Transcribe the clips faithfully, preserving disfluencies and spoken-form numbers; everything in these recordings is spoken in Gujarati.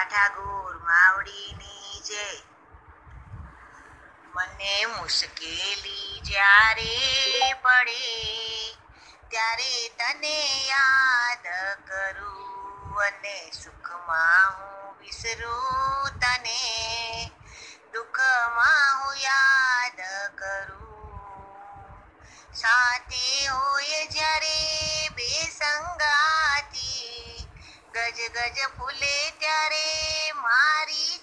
ઠાકોર માવડીની જય. મને મુશ્કેલી જ્યારે પડે ત્યારે તને યાદ કરું, અને સુખમાં હું વિસરું તને, દુઃખમાં હું યાદ કરું. સાથે હોય જ્યારે બે સંગાતી, ગજ ગજ ફૂલે ત્યારે મારી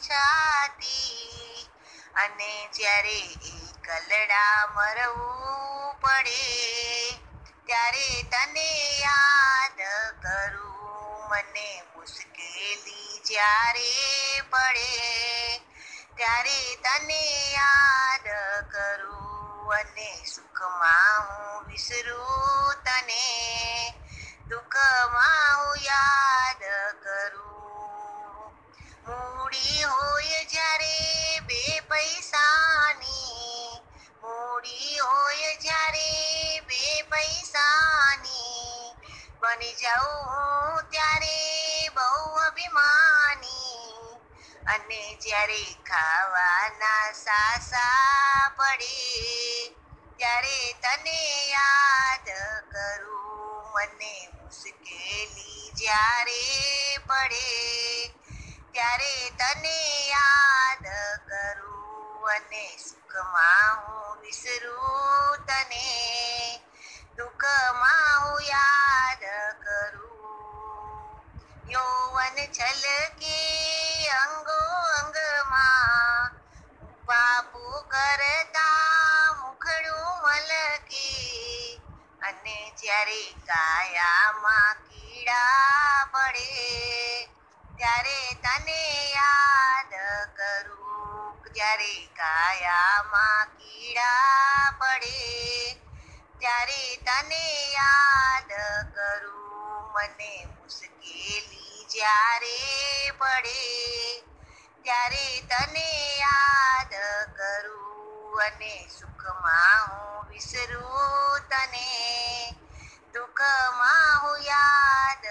છાતી, અને જ્યારે એકલડા મરવું પડે ત્યારે તને યાદ કરું. મને મુશ્કેલી જ્યારે પડે ત્યારે તને યાદ કરું, અને સુખમાં હું વિસરું તને, દુઃખમાં હું યાદ કરું. મૂડી હોય જ્યારે બે પૈસાની, મૂડી હોય જ્યારે બે પૈસાની, બની જાઉં હું ત્યારે બહુ અભિમાની, અને જ્યારે ખાવાના સાસા પડે ત્યારે તને યાદ કરું. મને મુશ્કેલી જ્યારે પડે ત્યારે તને યાદ કરું, અને સુખમાં હું વિસરું તને, દુઃખમાં હું યાદ કરું. યૌવન છલકે અંગો અંગમાં, પાપો કરતા મુખડું મલકે, અને જ્યારે કાયામાં કીડા પડે ત્યારે તને યાદ કરું. જ્યારે કાયામાં કીડા પડે ત્યારે તને યાદ કરું. મને મુશ્કેલી જ્યારે પડે ત્યારે તને યાદ કરું, અને સુખમાં હું વિસરું તને, દુઃખમાં હું યાદ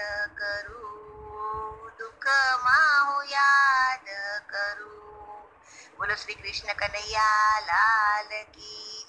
કરું, દુઃખમાં હું યાદ કરું. બોલો શ્રી કૃષ્ણ કનૈયા લાલ કી